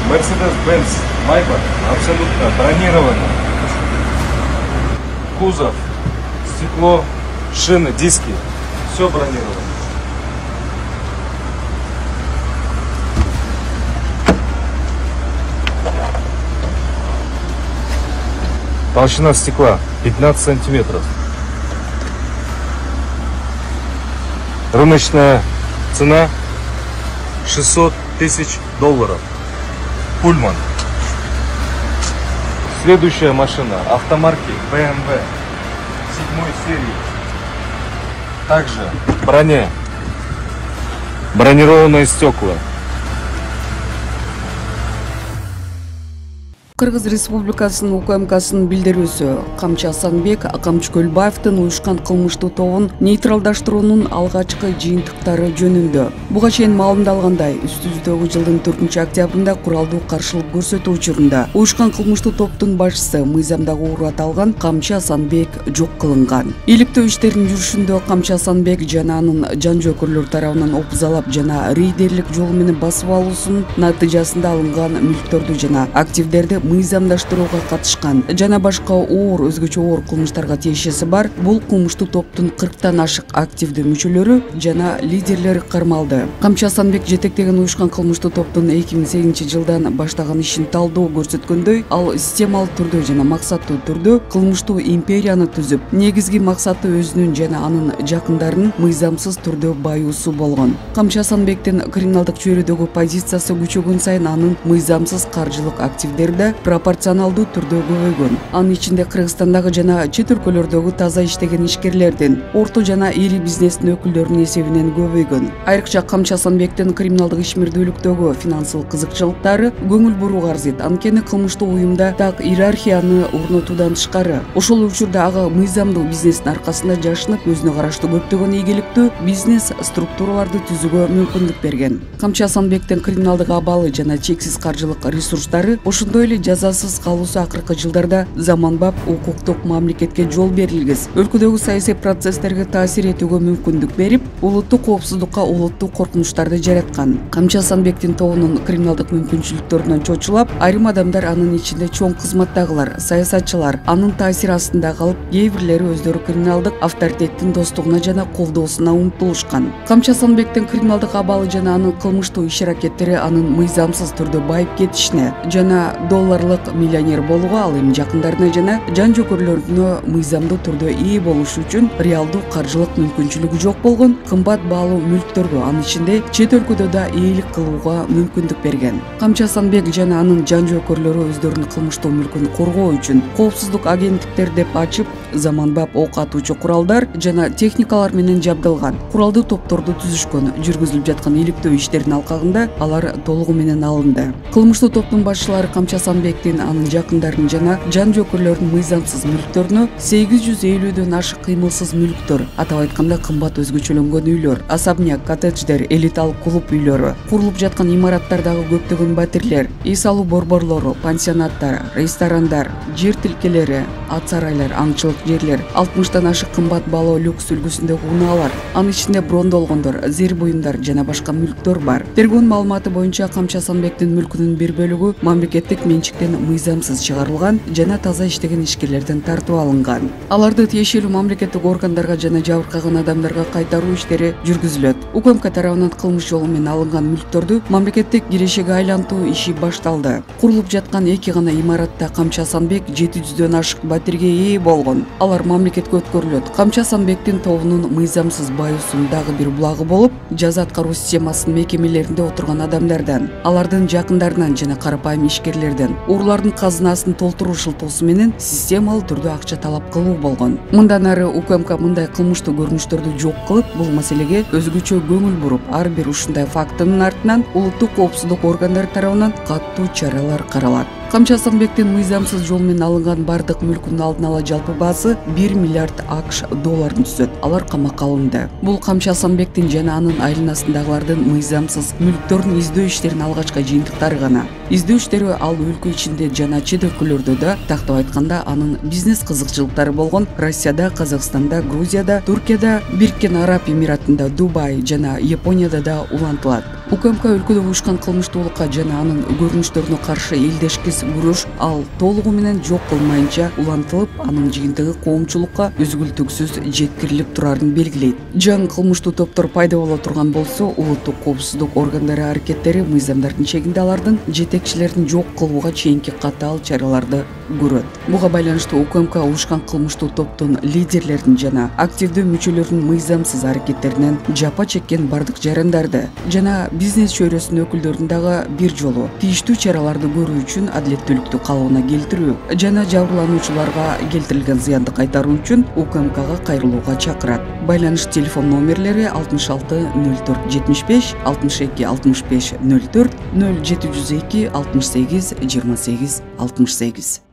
Mercedes-Benz Maybach абсолютно бронировано. Кузов, стекло, шины, диски, все бронировано. Толщина стекла 15 сантиметров. Рыночная цена $600 000. Пульман. Следующая машина автомарки BMW 7 серии. Также броня. Бронированные стекла. Кыргыз Республикасынын УКМКсынын билдирүүсү Камчы Асанбек Камчы Көлбаевдин уюшкан кылмыштуу тобун нейтралдаштыруунун алгачкы жыйынтыктары жөнүндө. Буга чейин маалымдалгандай, үстүбүздөгү жылдын 4-октябрында куралдуу каршылык көрсөтүү учурунда уюшкан кылмыштуу топтун башчысы мыйзамдагы уру аталган Камчы Асанбек жок кылынган. Иликтөө иштеринин жүрүшүндө Камчы Асанбек жана анын жан жөөкөрлөр тарабынан опузалап жана рейдерлик жолу менен басып алуусунун натыйжасында алынган мүлктөрдү жана активдерди мыйзамдаштырууга катышкан жана башка өзгөчө оор кылмыштарга тиешеси бар. Бул кылмыштуу топтун 40тан ашык активдүү мүчөлөрү жана лидерлери кармалды. Камчы Асанбек жетектеген уюшкан кылмыштуу топтун 2008-жылдан баштаган ишин талдоо көрсөткөндөй, ал системалуу түрдө жана максаттуу түрдө кылмыштуу империяны түзүп, негизги максаты өзүнүн жана анын жакындарынын мыйзамсыз түрдө баюусу болгон. Камчы Асанбектин криминалдык чөйрөдөгү позициясы күчөгөн сайын анын мыйзамсыз каржылык активдерди пропорционалдуу түрдө көбөйгөн. Анын ичинде Кыргызстандагы жана чет өлкөлөрдөгү таза иштеген ишкерлердин, орто жана ири бизнестин өкүлдөрүнүн эсебинен көбөйгөн. Айрыкча Камчы Асанбектин криминалдык ишмердүүлүктөгү финансылык кызыкчылыктары көңүл бурууга арзыйт. Анткени кылмыштуу уюмда так иерархияны орнотуудан тышкары, ошол учурда ага мыйзамдуу бизнестин аркасында жашынып, өзүнө караштуу көптөгөн ийгиликтүү бизнес структураларды түзүүгө мүмкүндүк берген. Камчы Асанбектин криминалдык абалы жана чексиз каржылык ресурстары ошондой эле жазасыз калуусу акыркы жылдарда заманбап укуктук мамлекетке жол берилгис, өлкөдөгү саясий процесстерге таасир этүүгө мүмкүндүк берип, улуттук коопсуздукка улуттук коркунучтарды жараткан. Камчы Асанбектин тобунун криминалдык мүмкүнчүлүктөрүнөн чочулап, айрым адамдар, анын ичинде чоң кызматтагылар, саясатчылар, анын таасир астында калып, кээ бирлери өздөрү криминалдык авторитеттин достугуна жана колдоосуна умтулушкан. Камчы Асанбектин криминалдык абалы жана анын кылмыштуу иш-аракеттери анын мыйзамсыз түрдө байып кетишине жана долларлык миллионер болууга, ал эми жакындарына жана жан жөөкөрлөрүнө мыйзамдуу түрдө ээ болуш үчүн реалдуу каржылык мүмкүнчүлүгү жок болгон кымбат баалуу мүлктөргө, анын ичинде чет өлкөдө да ээлик кылууга мүмкүндүк берген. Камчы Асанбек жана анын жан жөөкөрлөрү өздөрүнүн кылмыштуу мүлкүн коргоо үчүн коопсуздук агенттиктер деп ачып, заманбап ок атуучу куралдар жана техникалар менен жабдылган куралдуу топторду түзүшкөн. Жүргүзүлүп жаткан иликтөө иштеринин алкагында алар толугу менен алынды. Кылмыштуу топтун башчылары Камчы Асанбектин, анын жакындарынын жана жан жөөкөрлөрүнүн мыйзамсыз мүлктөрүнө 850дөн ашык кыймылсыз мүлктөр, атап айтканда кымбат өзгөчөлөнгөн үйлөр, особняк, коттедждер, элиталык клуб үйлөрү, курулуп жаткан имараттардагы көптөгөн батирлер, эс алуу борборлору, пансионаттар, ресторандар, жер тилкелери, ат сарайлар, аңчылык жерлер, 60тан ашык кымбат баалуу люкс үлгүсүндөгү унаалар, анын ичинде брондолгондор, зер буюмдар жана башка мүлктөр бар. Тергөө маалыматы боюнча Камчы Асанбектин мүлкүнүн бир бөлүгү мамлекеттик менчиктен мыйзамсыз чыгарылган жана таза иштеген ишкерлерден тартып алынган. Аларды тиешелүү мамлекеттик органдарга жана жабыркаган адамдарга кайтаруу иштери жүргүзүлөт. УКМК тарабынан кылмыш жолу менен алынган мүлктөрдү мамлекеттик кирешеге айлантуу иши башталды. Курулуп жаткан 2 гана имаратта Камчы Асанбек 700дөн ашык батирге ээ болгон. Алар мамлекетке өткөрүлөт. Камчы Асанбектин тобунун мыйзамсыз баюусунун дагы бир булагы болуп, жаза аткаруу системасынын мекемелеринде отурган адамдардан, алардын жакындарынан жана карапайым ишкерлерден урлардын казынасын толтуруу шылтоосу менен системалуу түрдө акча талап кылуу болгон. Мындан ары УКМК мындай кылмыштуу көрүнүштөрдү жок кылып, бул маселеге өзгөчө көңүл буруп, ар бир ушундай фактынын артынан улуттук коопсуздук органдары тарабынан каттуу чаралар каралат. Камчы Асанбектин мыйзамсыз жол менен алынган бардык мүлкүнүн алдын ала жалпы баасы $1 миллиард АКШ долларын түзөт. Алар камакка алынды. Бул Камчы Асанбектин жана анын айланасындагылардын мыйзамсыз мүлктөрүн издөө иштеринин алгачкы жыйынтыктары гана. Издөө иштери ал өлкө ичинде жана чет өлкөлөрдө да, тактап айтканда, анын бизнес кызыкчылыктары болгон Россияда, Казакстанда, Грузияда, Туркияда, Бириккен Араб Эмиратында, Дубай жана Японияда да улантылат. УКМК өлкөдө уюшкан кылмыштуулукка жана анын көрүнүштөрүнө каршы элдешкис күрөш ал толугу менен жок кылмайынча улантылып, анын жыйынтыгы коомчулукка үзгүлтүксүз жеткирилип турарын белгилейт. Жаңы кылмыштуу топтор пайда боло турган болсо, улуттук коопсуздук органдары аракеттери мыйзамдардын чегинде алардын жетекчилерин жок кылууга чейинки катаал чараларды көрөт. Буга байланыштуу УКМК уюшкан кылмыштуу топтун лидерлерин жана активдүү мүчөлөрүнүн мыйзамсыз аракеттеринен жапа чеккен бардык жарандарды жана бизнес чөйрөсүнүн өкүлдөрүн дагы бир жолу тийиштүү чараларды көрүү үчүн адилеттүүлүктү калыбына келтирүү жана жабырлануучуларга келтирилген зыянды кайтаруу үчүн УКМКга кайрылууга чакырат. Байланыш телефон номерлери 66 04 75 62 65 04 0702 68 28 68.